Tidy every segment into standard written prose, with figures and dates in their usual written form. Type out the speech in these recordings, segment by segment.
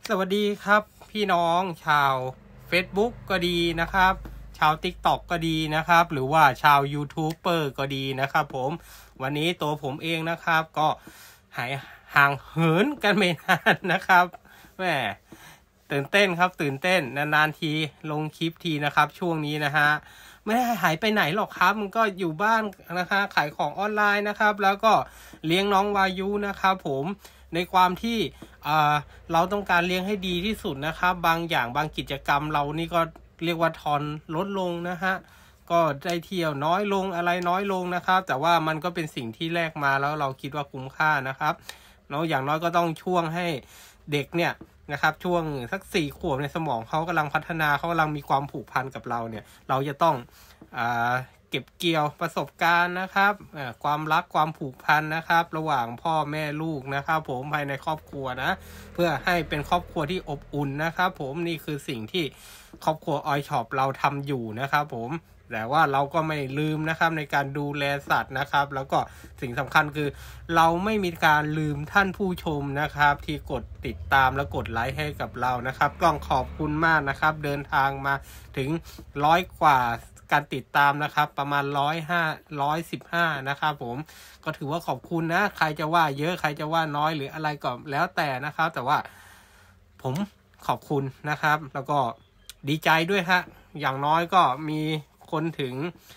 สวัสดีครับพี่น้องชาว Facebook ก็ดีนะครับชาว TikTok ก็ดีนะครับหรือว่าชาวยูทูบเบอร์ก็ดีนะครับผมวันนี้ตัวผมเองนะครับก็หายห่างเหินกันไม่นานนะครับแหมตื่นเต้นครับตื่นเต้นนานๆทีลงคลิปทีนะครับช่วงนี้นะฮะไม่ได้หายไปไหนหรอกครับมันก็อยู่บ้านนะคะขายของออนไลน์นะครับแล้วก็เลี้ยงน้องวายุนะครับผมในความที่เราต้องการเลี้ยงให้ดีที่สุดนะครับบางอย่างบางกิจกรรมเรานี่ก็เรียกว่าทอนลดลงนะฮะก็ได้เที่ยวน้อยลงอะไรน้อยลงนะครับแต่ว่ามันก็เป็นสิ่งที่แลกมาแล้วเราคิดว่าคุ้มค่านะครับเนาะอย่างน้อยก็ต้องช่วงให้เด็กเนี่ยนะครับช่วงสัก4 ขวบในสมองเขากำลังพัฒนาเขากำลังมีความผูกพันกับเราเนี่ยเราจะต้องเก็บเกี่ยวประสบการณ์นะครับความรักความผูกพันนะครับระหว่างพ่อแม่ลูกนะครับผมภายในครอบครัวนะเพื่อให้เป็นครอบครัวที่อบอุ่นนะครับผมนี่คือสิ่งที่ครอบครัวออยช็อปเราทำอยู่นะครับผมแต่ว่าเราก็ไม่ลืมนะครับในการดูแลสัตว์นะครับแล้วก็สิ่งสำคัญคือเราไม่มีการลืมท่านผู้ชมนะครับที่กดติดตามและกดไลค์ให้กับเรานะครับต้องขอบคุณมากนะครับเดินทางมาถึง100 กว่าการติดตามนะครับประมาณ115นะครับผมก็ถือว่าขอบคุณนะใครจะว่าเยอะใครจะว่าน้อยหรืออะไรก็แล้วแต่นะครับแต่ว่าผมขอบคุณนะครับแล้วก็ดีใจด้วยฮะอย่างน้อยก็มีคนถึง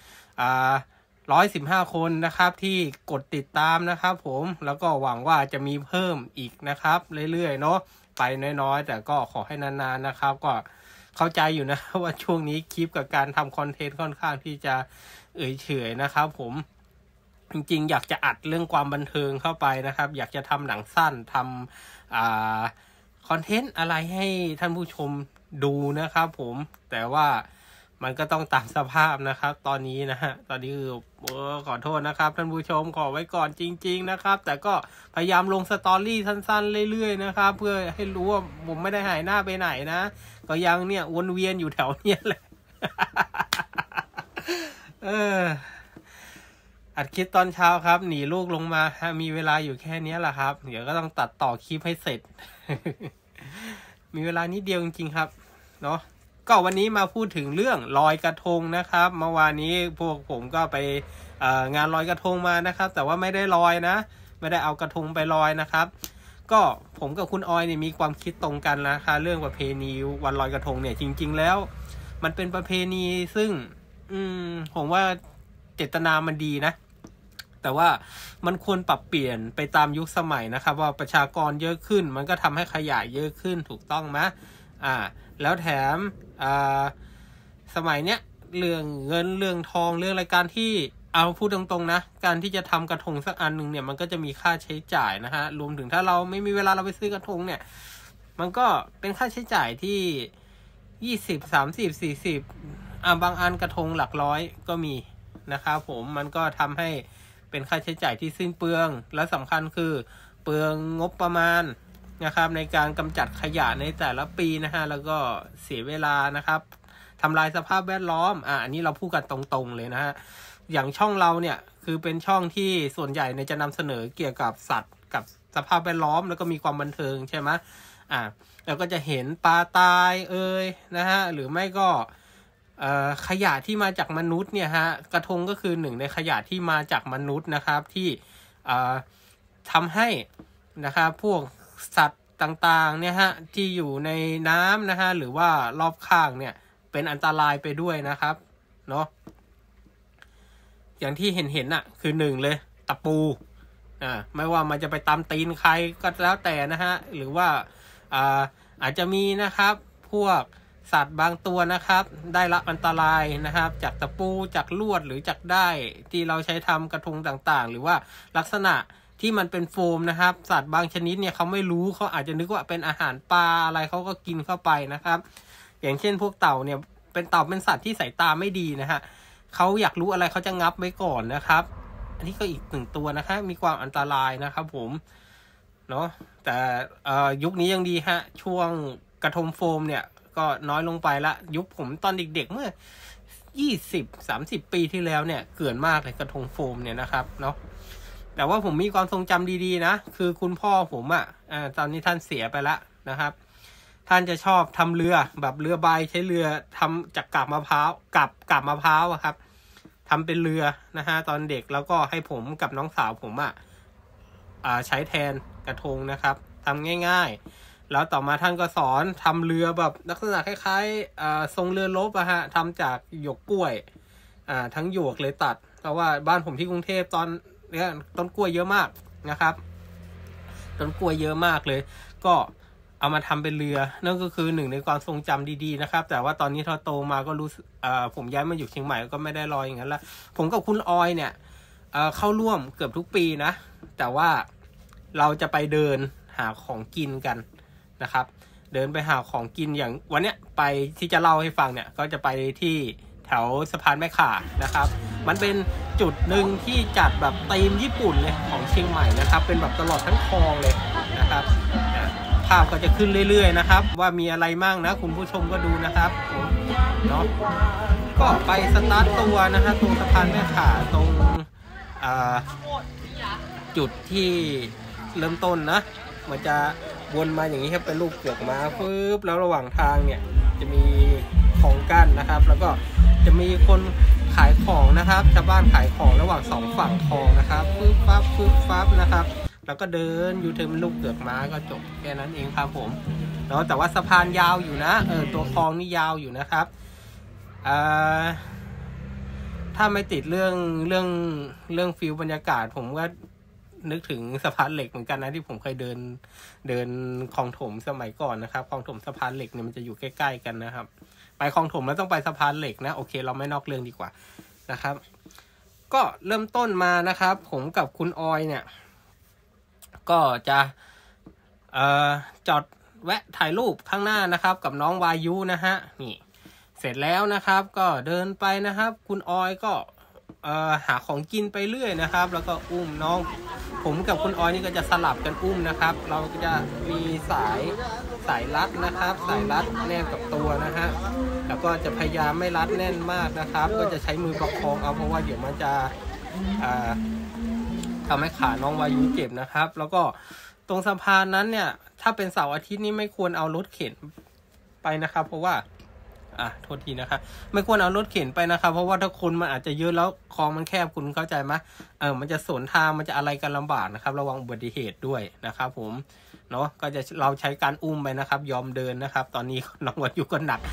115 คนนะครับที่กดติดตามนะครับผมแล้วก็หวังว่าจะมีเพิ่มอีกนะครับเรื่อยๆเนาะไปน้อยๆแต่ก็ขอให้นานๆนะครับก็เข้าใจอยู่นะว่าช่วงนี้คลิปกับการทำคอนเทนต์ค่อนข้างที่จะเฉยนะครับผมจริงๆอยากจะอัดเรื่องความบันเทิงเข้าไปนะครับอยากจะทำหนังสั้นทำคอนเทนต์อะไรให้ท่านผู้ชมดูนะครับผมแต่ว่ามันก็ต้องตามสภาพนะครับตอนนี้นะฮะตอนนี้คือขอโทษนะครับท่านผู้ชมขอไว้ก่อนจริงๆนะครับแต่ก็พยายามลงสตอรี่สั้นๆเรื่อยๆนะครับเพื่อให้รู้ว่าผมไม่ได้หายหน้าไปไหนนะก็ยังเนี่ยวนเวียนอยู่แถวเนี้ยแหละ อัดคลิปตอนเช้าครับหนีลูกลงมามีเวลาอยู่แค่นี้แหละครับเดี๋ยวก็ต้องตัดต่อคลิปให้เสร็จ มีเวลานิดเดียวจริงๆครับเนาะก็วันนี้มาพูดถึงเรื่องลอยกระทงนะครับเมื่อวานนี้พวกผมก็ไปงานลอยกระทงมานะครับแต่ว่าไม่ได้ลอยนะไม่ได้เอากระทงไปลอยนะครับก็ผมกับคุณออยเนี่ยมีความคิดตรงกันนะคะเรื่องประเพณีวันลอยกระทงเนี่ยจริงๆแล้วมันเป็นประเพณีซึ่งผมว่าเจตนามันดีนะแต่ว่ามันควรปรับเปลี่ยนไปตามยุคสมัยนะครับว่าประชากรเยอะขึ้นมันก็ทำให้ขยะเยอะขึ้นถูกต้องไหมแล้วแถมสมัยเนี้ยเรื่องเงินเรื่องทองเรื่องรายการที่เอาพูดตรงๆนะการที่จะทำกระทงสักอันนึงเนี่ยมันก็จะมีค่าใช้จ่ายนะฮะรวมถึงถ้าเราไม่มีเวลาเราไปซื้อกระทงเนี่ยมันก็เป็นค่าใช้จ่ายที่20 30 40บางอันกระทงหลักร้อยก็มีนะครับผมมันก็ทำให้เป็นค่าใช้จ่ายที่สิ้นเปลืองและสำคัญคือเปลืองงบประมาณนะครับในการกำจัดขยะในแต่ละปีนะฮะแล้วก็เสียเวลานะครับทำลายสภาพแวดล้อมอันนี้เราพูดกันตรงๆเลยนะฮะอย่างช่องเราเนี่ยคือเป็นช่องที่ส่วนใหญ่ในจะนำเสนอเกี่ยวกับสัตว์กับสภาพแวดล้อมแล้วก็มีความบันเทิงใช่ไหมแล้วก็จะเห็นปลาตายนะฮะหรือไม่ก็ขยะที่มาจากมนุษย์เนี่ยฮะกระทงก็คือหนึ่งในขยะที่มาจากมนุษย์นะครับที่ทำให้นะครับพวกสัตว์ต่างๆเนี่ยฮะที่อยู่ในน้ำนะฮะหรือว่ารอบข้างเนี่ยเป็นอันตรายไปด้วยนะครับเนาะอย่างที่เห็นคือหนึ่งเลยตะปูไม่ว่ามันจะไปตามตีนใครก็แล้วแต่นะฮะหรือว่าอาจจะมีนะครับพวกสัตว์บางตัวนะครับได้รับอันตรายนะครับจากตะปูจากลวดหรือจากด้ายที่เราใช้ทำกระทงต่างๆหรือว่าลักษณะที่มันเป็นโฟมนะครับสัตว์บางชนิดเนี่ยเขาไม่รู้เขาอาจจะนึกว่าเป็นอาหารปลาอะไรเขาก็กินเข้าไปนะครับอย่างเช่นพวกเต่าเนี่ยเป็นสัตว์ที่สายตาไม่ดีนะฮะเขาอยากรู้อะไรเขาจะงับไว้ก่อนนะครับอันนี้ก็อีกหนึ่งตัวนะคะมีความอันตรายนะครับผมเนาะแต่ยุคนี้ยังดีฮะช่วงกระทงโฟมเนี่ยก็น้อยลงไปละยุคผมตอนเด็กๆเมื่อ20-30 ปีที่แล้วเนี่ยเกินมากเลยกระทงโฟมเนี่ยนะครับเนาะแต่ว่าผมมีความทรงจำดีๆนะคือคุณพ่อผมตอนนี้ท่านเสียไปแล้วนะครับท่านจะชอบทำเรือแบบเรือใบใช้เรือทำจากกาบมะพร้าวกาบมะพร้าวครับทำเป็นเรือนะฮะตอนเด็กแล้วก็ให้ผมกับน้องสาวผมใช้แทนกระทงนะครับทำง่ายๆแล้วต่อมาท่านก็สอนทำเรือแบบลักษณะคล้ายๆทรงเรือรบฮะทำจากหยวกกล้วยทั้งหยวกเลยตัดเพราะว่าบ้านผมที่กรุงเทพตอนนี้ต้นกล้วยเยอะมากนะครับต้นกล้วยเยอะมากเลยก็เอามาทำเป็นเรือนั่นก็คือหนึ่งในความทรงจำดีๆนะครับแต่ว่าตอนนี้พอโตมาก็รู้ผมย้ายมาอยู่เชียงใหม่ก็ไม่ได้ลอยอย่างนั้นละผมกับคุณออยเนี่ยเข้าร่วมเกือบทุกปีนะแต่ว่าเราจะไปเดินหาของกินกันนะครับเดินไปหาของกินอย่างวันเนี้ยไปที่จะเล่าให้ฟังเนี่ยก็จะไปที่แถวสะพานแม่ข่านะครับมันเป็นจุดหนึ่งที่จัดแบบธีมญี่ปุ่นเลยของเชียงใหม่นะครับเป็นแบบตลอดทั้งคลองเลยนะครับภาพก็จะขึ้นเรื่อยๆนะครับว่ามีอะไรมั่งนะคุณผู้ชมก็ดูนะครับเนาะก็ไปสตาร์ทตัวนะฮะตรงสะพานแม่ข่าตรงจุดที่เริ่มต้นนะมันจะวนมาอย่างนี้ครับเป็นรูปเกือกม้าปึ๊บแล้วระหว่างทางเนี่ยจะมีของกั้นนะครับแล้วก็จะมีคนขายของนะครับชาวบ้านขายของระหว่างสองฝั่งคลองนะครับปึ๊บปั๊บนะครับแล้วก็เดินอยู่ถึงลูกเกือกม้าก็จบแค่นั้นเองครับผมแล้วแต่ว่าสะพานยาวอยู่นะตัวคลองนี่ยาวอยู่นะครับถ้าไม่ติดเรื่องฟิลบรรยากาศผมก็นึกถึงสะพานเหล็กเหมือนกันนะที่ผมเคยเดินคลองถมสมัยก่อนนะครับคลองถมสะพานเหล็กเนี่ยมันจะอยู่ใกล้ๆกันนะครับไปคลองถมแล้วต้องไปสะพานเหล็กนะโอเคเราไม่นอกเรื่องดีกว่านะครับก็เริ่มต้นมานะครับผมกับคุณออยเนี่ยก็จะจอดแวะถ่ายรูปข้างหน้านะครับกับน้องวายุนะฮะนี่เสร็จแล้วนะครับก็เดินไปนะครับคุณออยก็หาของกินไปเรื่อยนะครับแล้วก็อุ้มน้องผมกับคุณออยนี่ก็จะสลับกันอุ้มนะครับเราก็จะมีสายรัดนะครับสายรัดแนบกับตัวนะฮะแล้วก็จะพยายามไม่รัดแน่นมากนะครับก็จะใช้มือประคองเอาเพราะว่าเดี๋ยวมันจะทำให้ขาน้องวายุเจ็บนะครับแล้วก็ตรงสะพานนั้นเนี่ยถ้าเป็นเสาร์อาทิตย์นี่ไม่ควรเอารถเข็นไปนะครับเพราะว่าโทษทีนะครับไม่ควรเอารถเข็นไปนะครับเพราะว่าถ้าคนมันอาจจะเยอะแล้วคลองมันแคบคุณเข้าใจไหมมันจะสวนทางมันจะอะไรกันลำบากนะครับระวังอุบัติเหตุด้วยนะครับผมเนาะก็จะเราใช้การอุ้มไปนะครับยอมเดินนะครับตอนนี้น้องวายุก็หนัก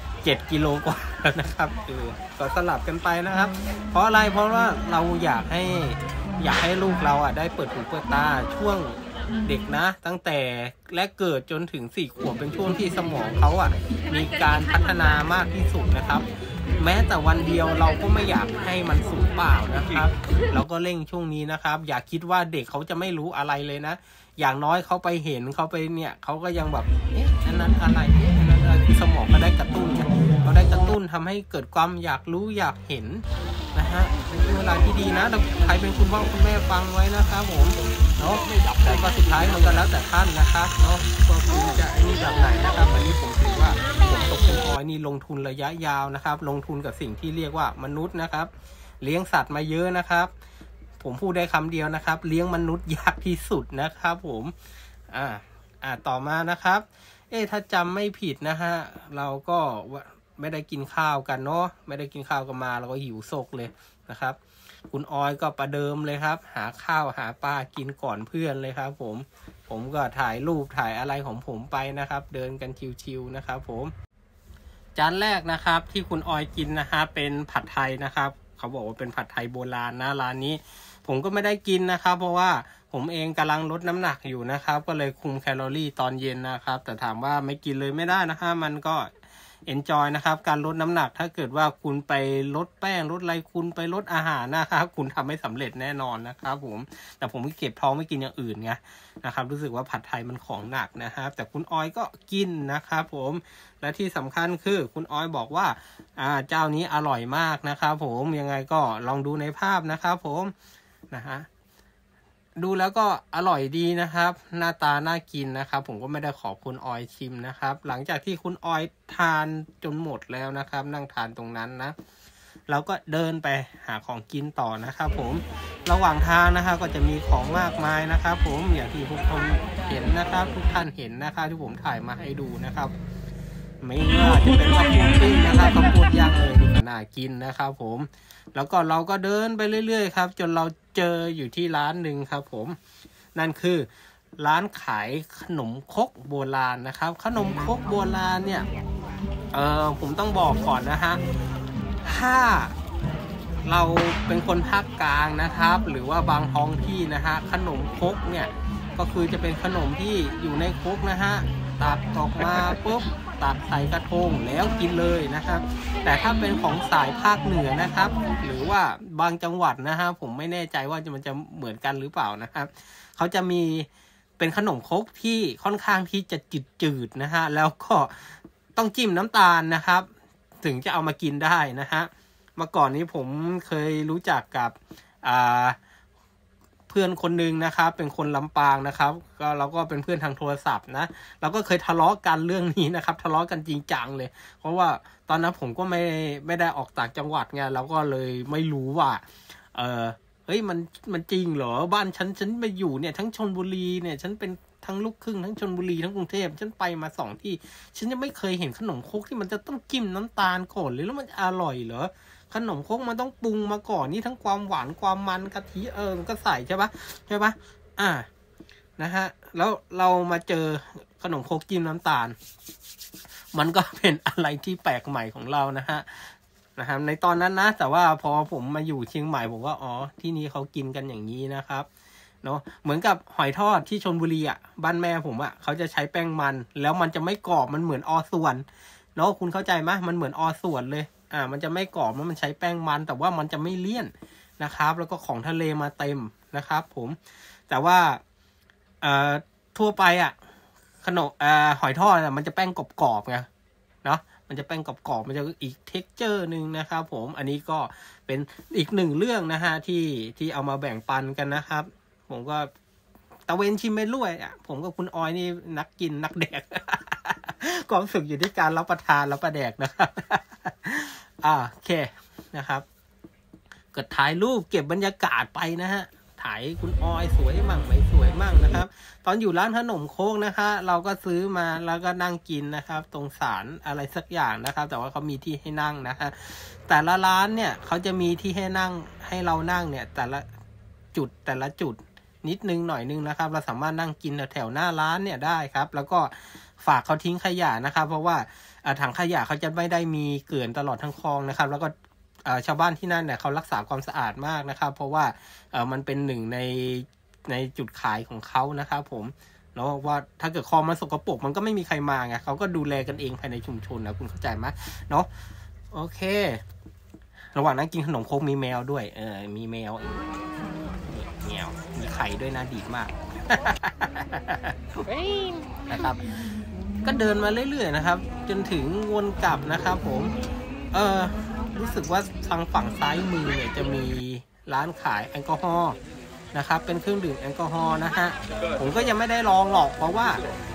7 กิโลกว่าแล้วนะครับก็สลับกันไปนะครับเพราะอะไรเพราะว่าเราอยากให้ลูกเราได้เปิดหูเปิดตาช่วงเด็กนะตั้งแต่แรกเกิดจนถึง4 ขวบเป็นช่วงที่สมองเขามีการพัฒนามากที่สุดนะครับแม้แต่วันเดียวเราก็ไม่อยากให้มันสูญเปล่านะครับเราก็เร่งช่วงนี้นะครับอย่าคิดว่าเด็กเขาจะไม่รู้อะไรเลยนะอย่างน้อยเขาไปเห็นเขาไปเนี่ยเขาก็ยังแบบอันนั้นอะไรอันนั้นอะไรคือสมองก็ได้กระตุ้นเขาได้กระตุ้นทำให้เกิดความอยากรู้อยากเห็นนะฮะเป็นเวลาที่ดีนะใครเป็นคุณพ่อคุณแม่ฟังไว้นะครับผมเนาะแต่ก็สุดท้ายมันก็แล้วแต่ท่านนะครับเนาะก็คุณจะนี่แบบไหนนะครับอันนี้ผมถือว่าผมตกเป็นออยนี่ลงทุนระยะยาวนะครับลงทุนกับสิ่งที่เรียกว่ามนุษย์นะครับเลี้ยงสัตว์มาเยอะนะครับผมพูดได้คำเดียวนะครับเลี้ยงมนุษย์ยากที่สุดนะครับผมต่อมานะครับถ้าจำไม่ผิดนะฮะเราก็ไม่ได้กินข้าวกันเนาะไม่ได้กินข้าวกันมาเราก็หิวโซกเลยนะครับคุณออยก็ประเดิมเลยครับหาข้าวหาปลากินก่อนเพื่อนเลยครับผมก็ถ่ายรูปถ่ายอะไรของผมไปนะครับเดินกันชิวๆนะครับผมจานแรกนะครับที่คุณออยกินนะฮะเป็นผัดไทยนะครับเขาบอกว่าเป็นผัดไทยโบราณนะร้านนี้ผมก็ไม่ได้กินนะครับเพราะว่าผมเองกำลังลดน้ำหนักอยู่นะครับก็เลยคุมแคลอรี่ตอนเย็นนะครับแต่ถามว่าไม่กินเลยไม่ได้นะฮะมันก็enjoy นะครับการลดน้ำหนักถ้าเกิดว่าคุณไปลดแป้งลดอะไรคุณไปลดอาหารนะครับคุณทำไม่สำเร็จแน่นอนนะครับผมแต่ผมเก็บท้องไม่กินอย่างอื่นไงนะครับรู้สึกว่าผัดไทยมันของหนักนะครับแต่คุณออยก็กินนะครับผมและที่สำคัญคือคุณออยบอกว่าเจ้านี้อร่อยมากนะครับผมยังไงก็ลองดูในภาพนะครับผมนะฮะดูแล้วก็อร่อยดีนะครับหน้าตาน่ากินนะครับผมก็ไม่ได้ขอคุณออยชิมนะครับหลังจากที่คุณออยทานจนหมดแล้วนะครับนั่งทานตรงนั้นนะเราก็เดินไปหาของกินต่อนะครับผมระหว่างทางนะครับก็จะมีของมากมายนะครับผมอย่างที่ทุกคนเห็นนะครับทุกท่านเห็นนะครับที่ผมถ่ายมาให้ดูนะครับไม่ว่าจะเป็นข้าวโพดปิ้งนะครับข้าวโพดย่างนี่ก็น่ากินนะครับผมแล้วก็เราก็เดินไปเรื่อยๆครับจนเราเจออยู่ที่ร้านหนึ่งครับผมนั่นคือร้านขายขนมครกโบราณนะครับขนมครกโบราณเนี่ยผมต้องบอกก่อนนะฮะถ้าเราเป็นคนภาคกลางนะครับหรือว่าบางท้องที่นะฮะขนมครกเนี่ยก็คือจะเป็นขนมที่อยู่ในครกนะฮะตักออกมาปุ๊บตักใส่กระทงแล้วกินเลยนะครับแต่ถ้าเป็นของสายภาคเหนือนะครับหรือว่าบางจังหวัดนะฮะผมไม่แน่ใจว่ามันจะเหมือนกันหรือเปล่านะครับเขาจะมีเป็นขนมครกที่ค่อนข้างที่จะจืดๆนะฮะแล้วก็ต้องจิ้มน้ำตาลนะครับถึงจะเอามากินได้นะฮะเมื่อก่อนนี้ผมเคยรู้จักกับเพื่อนคนหนึ่งนะครับเป็นคนลำปางนะครับก็เราก็เป็นเพื่อนทางโทรศัพท์นะเราก็เคยทะเลาะกันเรื่องนี้นะครับทะเลาะกันจริงจังเลยเพราะว่าตอนนั้นผมก็ไม่ได้ออกต่างจังหวัดไงเราก็เลยไม่รู้ว่าเฮ้ยมันจริงเหรอบ้านฉันมาอยู่เนี่ยทั้งชลบุรีเนี่ยฉันเป็นทั้งลูกครึ่งทั้งชลบุรีทั้งกรุงเทพฉันไปมา2 ที่ฉันยังไม่เคยเห็นขนมครกที่มันจะต้องจิ้มน้ำตาลก่อนเลยแล้วมันอร่อยเหรอขนมครกมันต้องปรุงมาก่อนนี่ทั้งความหวานความมันกะทิมันก็ใส่ใช่ปะนะฮะแล้วเรามาเจอขนมครกจิ้มน้ำตาลมันก็เป็นอะไรที่แปลกใหม่ของเรานะครับในตอนนั้นนะแต่ว่าพอผมมาอยู่เชียงใหม่ผมก็ที่นี่เขากินกันอย่างนี้นะครับเนาะเหมือนกับหอยทอดที่ชลบุรีบ้านแม่ผมเขาจะใช้แป้งมันแล้วมันจะไม่กรอบมันเหมือนส่วนเนาะคุณเข้าใจไหมมันเหมือนส่วนเลยมันจะไม่กรอบมันใช้แป้งมันแต่ว่ามันจะไม่เลี่ยนนะครับแล้วก็ของทะเลมาเต็มนะครับผมแต่ว่าทั่วไปขนมหอยทอดมันจะแป้งกรอบๆไงเนาะมันจะแป้งกรอบๆมันจะอีกเท็กเจอร์นึงนะครับผมอันนี้ก็เป็นอีก1เรื่องนะฮะที่เอามาแบ่งปันกันนะครับผมก็ตะเวนชิมไปเรื่อยผมกับคุณออยนี่นักกินนักแดก ความสุขอยู่ที่การรับประทานรับประแดกนะครับโอเคนะครับก็ถ่ายรูปเก็บบรรยากาศไปนะฮะถ่ายคุณออยสวยมั่งไม่สวยมั่งนะครับตอนอยู่ร้านขนมโค้กนะคะเราก็ซื้อมาแล้วก็นั่งกินนะครับตรงศาลอะไรสักอย่างนะครับแต่ว่าเขามีที่ให้นั่งนะฮะแต่ละร้านเนี่ยเขาจะมีที่ให้นั่งให้เรานั่งเนี่ยแต่ละจุดนิดนึงหน่อยนึงนะครับเราสามารถนั่งกินแถวหน้าร้านเนี่ยได้ครับแล้วก็ฝากเขาทิ้งขยะนะครับเพราะว่าถังขยะเขาจะไม่ได้มีเกลื่อนตลอดทั้งคลองนะครับแล้วก็ชาวบ้านที่นั่นเนี่ยเขารักษาความสะอาดมากนะครับเพราะว่ามันเป็นหนึ่งในจุดขายของเขานะครับผมเนาะว่าถ้าเกิดคลองมันสกปรกมันก็ไม่มีใครมาไงเขาก็ดูแลกันเองภายในชุมชนนะคุณเข้าใจไหมเนาะโอเคระหว่างนั้นกินขนมโคกมีแมวด้วยมีแมวมีไข่ด้วยนะดีมากนะครับก็เดินมาเรื่อยๆนะครับจนถึงวนกลับนะครับผมรู้สึกว่าทางฝั่งซ้ายมือเนี่ยจะมีร้านขายแอลกอฮอล์นะครับเป็นเครื่องดื่มแอลกอฮอล์นะฮะผมก็ยังไม่ได้ลองหรอกเพราะว่า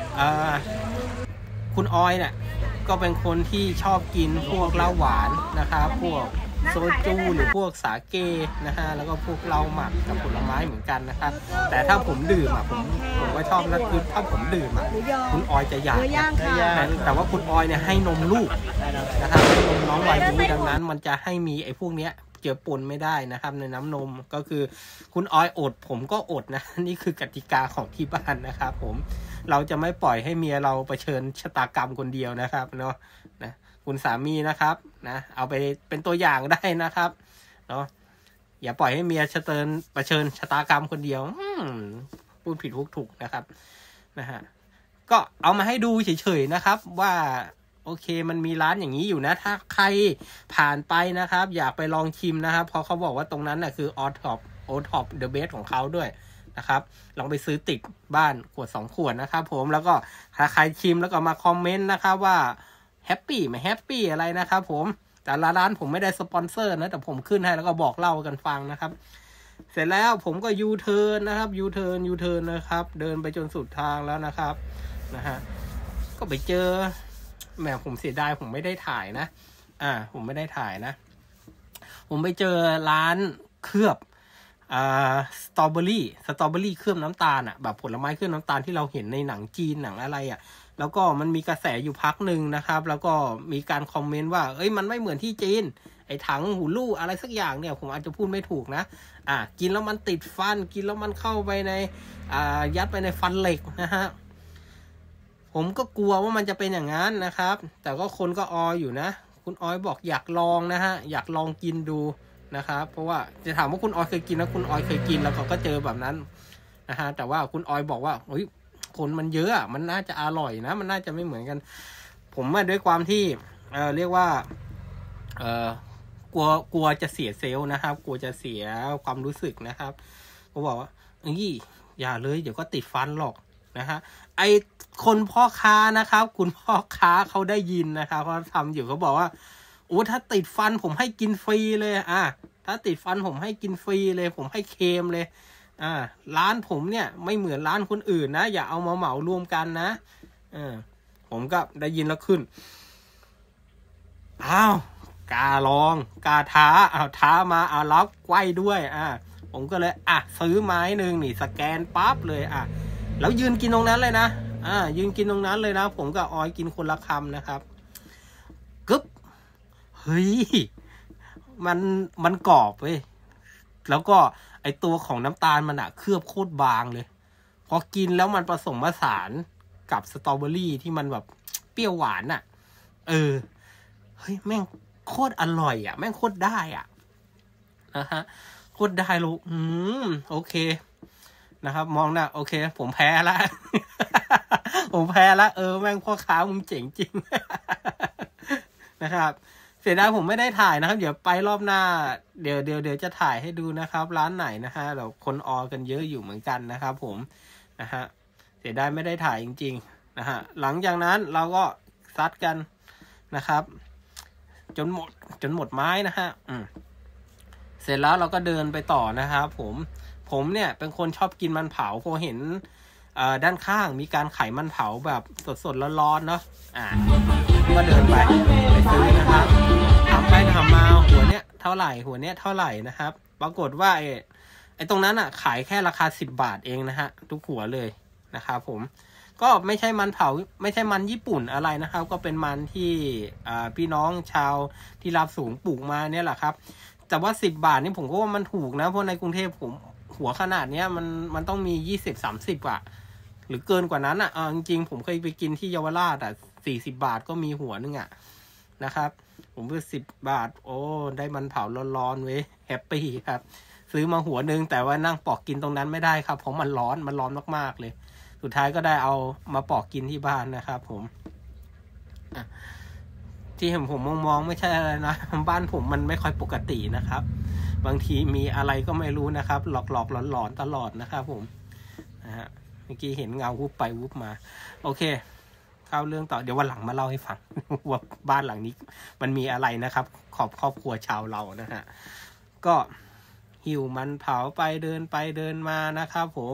คุณออยเนี่ยก็เป็นคนที่ชอบกินพวกเหล้าหวานนะครับพวกโซจูหรือพวกสาเกนะฮะแล้วก็พวกเหล้าหมักกับผลไม้เหมือนกันนะครับแต่ถ้าผมดื่มผมก็ชอบนะคือถ้าผมดื่มคุณออยจะอยากแต่ว่าคุณออยเนี่ยให้นมลูกนะครับให้นมน้องวายุดังนั้นมันจะให้มีไอ้พวกเนี้ยเจือปนไม่ได้นะครับในน้ำนมก็คือคุณออยอดผมก็อดนะนี่คือกติกาของที่บ้านนะครับผมเราจะไม่ปล่อยให้เมียเราเผชิญชะตากรรมคนเดียวนะครับเนาะนะคุณสามีนะครับนะเอาไปเป็นตัวอย่างได้นะครับเนาะอย่าปล่อยให้เมียเผชิญชะตากรรมคนเดียวพูดผิดพูดถูกนะครับนะฮะก็เอามาให้ดูเฉยๆนะครับว่าโอเคมันมีร้านอย่างนี้อยู่นะถ้าใครผ่านไปนะครับอยากไปลองชิมนะครับเพราะเขาบอกว่าตรงนั้นคือโอท็อปเดอะเบสของเขาด้วยนะครับลองไปซื้อติดบ้านขวด2 ขวดนะครับผมแล้วก็ถ้าใครชิมแล้วก็มาคอมเมนต์นะครับว่าแฮปปี้ไม่แฮปปี้อะไรนะครับผมแต่ละร้านผมไม่ได้สปอนเซอร์นะแต่ผมขึ้นให้แล้วก็บอกเล่ากันฟังนะครับเสร็จแล้วผมก็ยูเทิร์นนะครับยูเทิร์นนะครับเดินไปจนสุดทางแล้วนะครับนะฮะก็ไปเจอแหมผมเสียดายผมไม่ได้ถ่ายนะผมไม่ได้ถ่ายนะผมไปเจอร้านเคลือบสตรอเบอรี่เคลือบน้ำตาลแบบผลไม้เคลือบน้ำตาลที่เราเห็นในหนังจีนหนังอะไรแล้วก็มันมีกระแสอยู่พักหนึ่งนะครับแล้วก็มีการคอมเมนต์ว่ามันไม่เหมือนที่จีนไอ้ถังหูลู่อะไรสักอย่างเนี่ยผมอาจจะพูดไม่ถูกนะกินแล้วมันติดฟันกินแล้วมันเข้าไปในยัดไปในฟันเหล็กนะฮะผมก็กลัวว่ามันจะเป็นอย่างนั้นนะครับแต่ก็คนก็อยู่นะคุณออยบอกอยากลองนะฮะอยากลองกินดูนะครับเพราะว่าจะถามว่าคุณออยเคยกินแล้วคุณออยเคยกินแล้วก็เจอแบบนั้นนะฮะแต่ว่าคุณออยบอกว่าคนมันเยอะมันน่าจะอร่อยนะมันน่าจะไม่เหมือนกันผมด้วยความที่เรียกว่ากลัวจะเสียเซลล์นะครับกลัวจะเสียความรู้สึกนะครับก็บอกว่าอย่าเลยเดี๋ยวก็ติดฟันหรอกนะฮะไอคนพ่อค้านะครับคุณพ่อค้าเขาได้ยินนะครับเขาทำอยู่เขาบอกว่าถ้าติดฟันผมให้กินฟรีเลยถ้าติดฟันผมให้กินฟรีเลยผมให้เค็มเลยร้านผมเนี่ยไม่เหมือนร้านคนอื่นนะอย่าเอามาเหมารวมกันนะผมก็ได้ยินแล้วขึ้นกล้าลองกล้าท้ามารับไกว้ด้วยผมก็เลยซื้อไม้หนึ่งนี่สแกนปั๊บเลยแล้วยืนกินตรงนั้นเลยนะยืนกินตรงนั้นเลยนะผมกับออยกินคนละคำนะครับกึ๊บเฮ้ยมันกรอบเว้ยแล้วก็ไอตัวของน้ำตาลมันเคลือบโคตรบางเลยพอกินแล้วมันผสมผสานกับสตรอเบอรี่ที่มันแบบเปรี้ยวหวานเฮ้ยแม่งโคตรอร่อยแม่งโคตรได้นะฮะโคตรได้ลูกโอเคนะครับมองหน้าโอเคผมแพ้ละ ผมแพ้ละแม่งพ่อค้ามึงเจ๋งจริง นะครับเสียดายผมไม่ได้ถ่ายนะครับเดี๋ยวไปรอบหน้าเดี๋ยวจะถ่ายให้ดูนะครับร้านไหนนะฮะเราคนกันเยอะอยู่เหมือนกันนะครับผมนะฮะเสียดายไม่ได้ถ่ายจริงๆนะฮะหลังจากนั้นเราก็ซัดกันนะครับจนหมดไม้นะฮะเสร็จแล้วเราก็เดินไปต่อนะครับผมเนี่ยเป็นคนชอบกินมันเผาพอเห็นด้านข้างมีการขายมันเผาแบบสดๆร้อนๆเนาะก็เดินไปซื้อนะครับถามไปถามมาหัวเนี้ยเท่าไหร่นะครับปรากฏว่าไอ้ตรงนั้นขายแค่ราคา10 บาทเองนะฮะทุกหัวเลยนะครับผมก็ไม่ใช่มันเผาไม่ใช่มันญี่ปุ่นอะไรนะครับก็เป็นมันที่พี่น้องชาวที่รับสูงปลูกมาเนี่ยแหละครับแต่ว่า10 บาทนี่ผมก็ว่ามันถูกนะเพราะในกรุงเทพผมหัวขนาดเนี้ยมันต้องมี20-30หรือเกินกว่านั้นจริงๆผมเคยไปกินที่เยาวราช40 บาทก็มีหัวนึงนะครับผมเพื่อ10 บาทได้มันเผาร้อนๆเว้ยแฮปปี้ครับซื้อมาหัวนึงแต่ว่านั่งปอกกินตรงนั้นไม่ได้ครับเพราะมันร้อนมากๆเลยสุดท้ายก็ได้เอามาปอกกินที่บ้านนะครับผมที่เห็นผมมองไม่ใช่อะไรนะบ้านผมมันไม่ค่อยปกตินะครับบางทีมีอะไรก็ไม่รู้นะครับหลอกหลอนตลอดนะครับผมนะฮะเมื่อกี้เห็นเงาวุบไปวุบมาโอเคเข้าเรื่องต่อเดี๋ยววันหลังมาเล่าให้ฟังว่าบ้านหลังนี้มันมีอะไรนะครับครอบครัวชาวเรานะฮะก็หิวมันเผาไปเดินมานะครับผม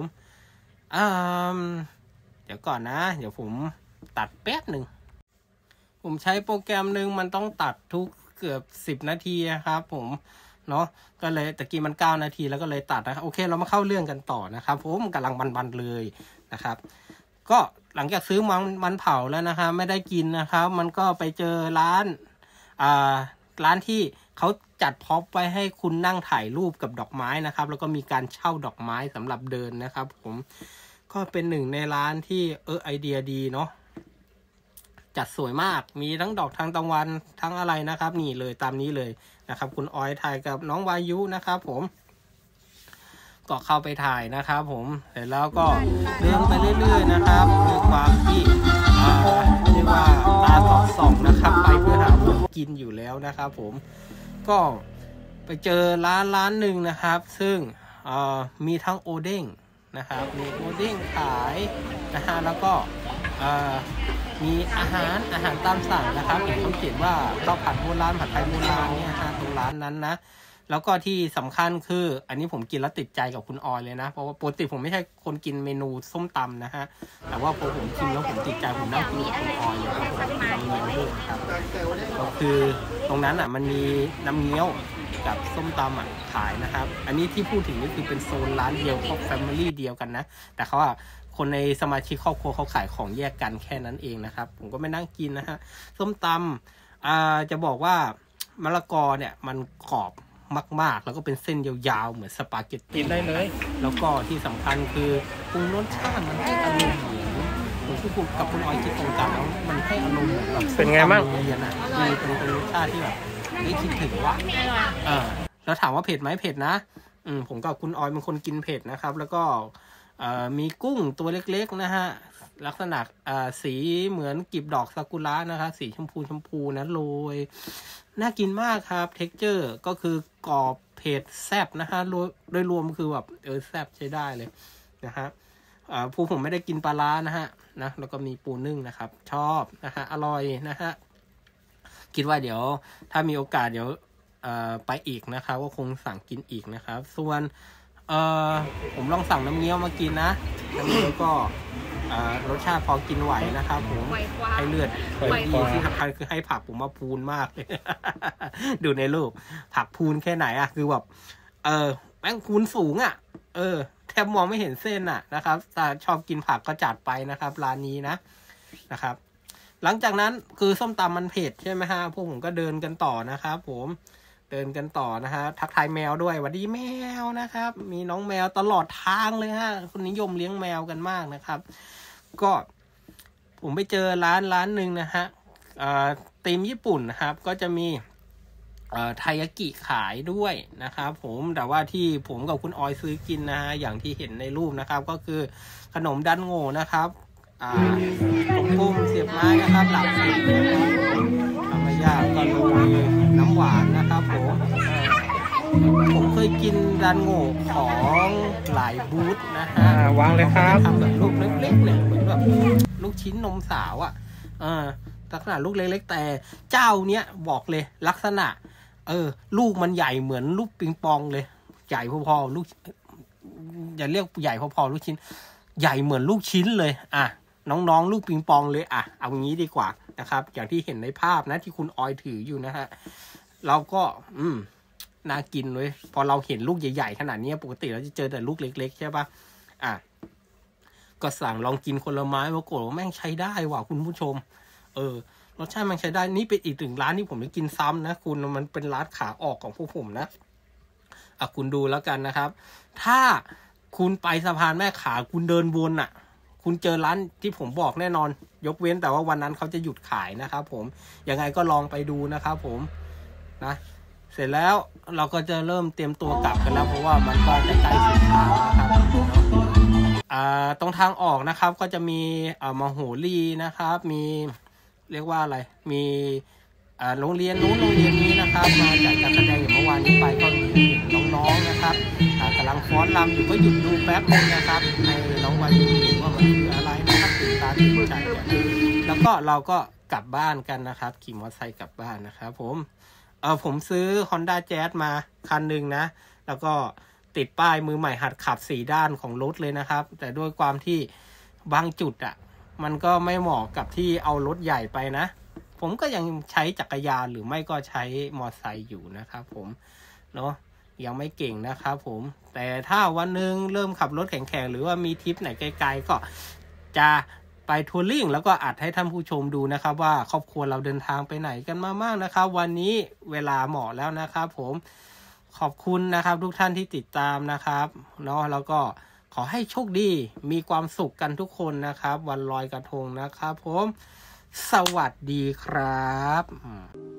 เดี๋ยวก่อนนะเดี๋ยวผมตัดแป๊บหนึ่งผมใช้โปรแกรมหนึ่งมันต้องตัดทุกเกือบ10 นาทีครับผมเนาะก็เลยตะกี้มัน9 นาทีแล้วก็เลยตัดนะครับโอเคเรามาเข้าเรื่องกันต่อนะครับผมกำลังบันเลยนะครับก็หลังจากซื้อมันเผาแล้วนะครับไม่ได้กินนะครับมันก็ไปเจอร้านที่เขาจัดพ็อปไว้ให้คุณนั่งถ่ายรูปกับดอกไม้นะครับแล้วก็มีการเช่าดอกไม้สำหรับเดินนะครับผมก็เป็นหนึ่งในร้านที่ไอเดียดีเนาะจัดสวยมากมีทั้งดอกทานตะวันทั้งอะไรนะครับนี่เลยตามนี้เลยนะครับคุณออยถ่ายกับน้องวายุนะครับผมก็เข้าไปถ่ายนะครับผมเสร็จแล้วก็เดินไปเรื่อยๆนะครับด้วยความที่เรียกว่าตาส่องนะครับไปเพื่อหาของกินอยู่แล้วนะครับผมก็ไปเจอร้านหนึ่งนะครับซึ่งมีทั้งโอเด้งนะครับมีโอเด้งขายนะฮะแล้วก็มีอาหารตามสั่งนะครับเห็นเขาเขียนว่าข้าวผัดโบราณผัดไทยโบราณเนี่ยฮะตรงร้านนั้นนะแล้วก็ที่สำคัญคืออันนี้ผมกินแล้วติดใจกับคุณออยเลยนะเพราะว่าปกติผมไม่ใช่คนกินเมนูส้มตำนะฮะแต่ว่าพอผมชิมแล้วผมติดใจผมนั่งกินกับคุณออยเลยครับผมน้ำเงี้ยวด้วยครับก็คือตรงนั้นอ่ะมันมีน้ำเงี้ยวกับส้มตำอ่ะขายนะครับอันนี้ที่พูดถึงนี่คือเป็นโซนร้านเดียวครอบแฟมิลี่เดียวกันนะแต่เขาอ่ะคนในสมาชิกครอบครัวเขาขายของแยกกันแค่นั้นเองนะครับผมก็ไม่นั่งกินนะฮะส้มตำจะบอกว่ามะละกอเนี่ยมันกรอบมากๆแล้วก็เป็นเส้นยาวๆเหมือนสปาเกตตี้ได้เลยแล้วก็ที่สำคัญคือปรุงรสชาติมันให้อารมณ์เหมือนผมพูดกับคุณออยคิดตรงกันแล้วมันให้อารมณ์แบบเป็นไงบ้างเรียนอ่ะเป็นรสชาติที่แบบได้คิดถึงว่ะแล้วถามว่าเผ็ดไหมเผ็ดนะผมกับคุณออยเป็นคนกินเผ็ดนะครับแล้วก็มีกุ้งตัวเล็กๆนะฮะลักษณะสีเหมือนกลีบดอกซากุระนะคะสีชมพูนะโรยน่ากินมากครับเท็กเจอร์ก็คือกรอบเผ็ดแซ่บนะฮะโดยรวมคือแบบแซ่บใช้ได้เลยนะฮะผู้ผมไม่ได้กินปลาร้านะฮะนะแล้วก็มีปูนึ่งนะครับชอบนะฮะอร่อยนะฮะคิดว่าเดี๋ยวถ้ามีโอกาสเดี๋ยวไปอีกนะครับก็คงสั่งกินอีกนะครับส่วนผมลองสั่งน้ำเงี้ยวมากินนะน้ำเงี้ยวก็รสชาติพอกินไหวนะครับผมให้เลือดดีที่สำคัญคือให้ผักผมมาพูนมากเลย ดูในรูปผักพูนแค่ไหนอะคือแบบแป้งพูนสูงอะแทบมองไม่เห็นเส้นอะนะครับแต่ชอบกินผักก็จัดไปนะครับร้านนี้นะครับหลังจากนั้นคือส้มตำมันเผ็ดใช่ไหมฮะพวกผมก็เดินกันต่อนะครับผมเดินกันต่อนะฮะทักทายแมวด้วยสวัสดีแมวนะครับมีน้องแมวตลอดทางเลยฮะคนนิยมเลี้ยงแมวกันมากนะครับก็ผมไปเจอร้านหนึ่งนะฮะธีมญี่ปุ่นนะครับก็จะมีไทยากิขายด้วยนะครับผมแต่ว่าที่ผมกับคุณออยซื้อกินนะฮะอย่างที่เห็นในรูปนะครับก็คือขนมดันโง่นะครับกุ้งเสียบไม้นะครับหลับสีนะครับธรรมยาก็โรยน้ำหวานนะครับผมเคยกินดันโง่ของหลายบูธนะฮะวางเลยครับทำแบบลูกเล็กๆเนี่ยเหมือนแบบลูกชิ้นนมสาวอ่ะลักษณะลูกเล็กๆแต่เจ้าเนี้ยบอกเลยลักษณะลูกมันใหญ่เหมือนลูกปิงปองเลยใหญ่พอๆลูกอย่าเรียกใหญ่พอๆลูกชิ้นใหญ่เหมือนลูกชิ้นเลยน้องๆลูกปิงปองเลยเอางี้ดีกว่านะครับอย่างที่เห็นในภาพนะที่คุณออยถืออยู่นะฮะเราก็น่ากินเลยพอเราเห็นลูกใหญ่ๆขนาดนี้ปกติเราจะเจอแต่ลูกเล็กๆใช่ปะก็สั่งลองกินคนละไม้ปรากฏว่าแม่งใช้ได้ว่ะคุณผู้ชมรสชาติมันใช้ได้นี่เป็นอีกหนึ่งร้านที่ผมได้กินซ้ำนะคุณมันเป็นร้านขาออกของพวกผมนะคุณดูแล้วกันนะครับถ้าคุณไปสะพานแม่ขาคุณเดินวนคุณเจอร้านที่ผมบอกแน่นอนยกเว้นแต่ว่าวันนั้นเขาจะหยุดขายนะครับผมยังไงก็ลองไปดูนะครับผมนะเสร็จแล้วเราก็จะเริ่มเตรียมตัวกลับกันแล้วเพราะว่ามันก็ใกล้ๆสุดทางนะครับตรงทางออกนะครับก็จะมีมโหรีนะครับมีเรียกว่าอะไรมีโรงเรียนนู้นโรงเรียนนี้นะครับมาจัดการแสดงอย่างเมื่อวานนี้ไปก็เห็นน้องๆนะครับกำลังฟ้อนรำอยู่ก็หยุดดูแป๊บนึงนะครับให้น้องวายุเห็นว่ามันคืออะไรนะครับตื่นตาตื่นใจแล้วก็เราก็กลับบ้านกันนะครับขี่มอเตอร์ไซค์กลับบ้านนะครับผมซื้อ Honda Jazz มาคันหนึ่งนะแล้วก็ติดป้ายมือใหม่หัดขับ4ด้านของรถเลยนะครับแต่ด้วยความที่บางจุดมันก็ไม่เหมาะกับที่เอารถใหญ่ไปนะผมก็ยังใช้จักรยานหรือไม่ก็ใช้มอเตอร์ไซค์อยู่นะครับผมเนาะยังไม่เก่งนะครับผมแต่ถ้าวันหนึ่งเริ่มขับรถแข่งๆหรือว่ามีทริปไหนไกลๆก็จะไปทัวริ่งแล้วก็อัดให้ท่านผู้ชมดูนะครับว่าครอบครัวเราเดินทางไปไหนกันมามากนะครับวันนี้เวลาเหมาะแล้วนะครับผมขอบคุณนะครับทุกท่านที่ติดตามนะครับเนาะแล้วก็ขอให้โชคดีมีความสุขกันทุกคนนะครับวันลอยกระทงนะครับผมสวัสดีครับ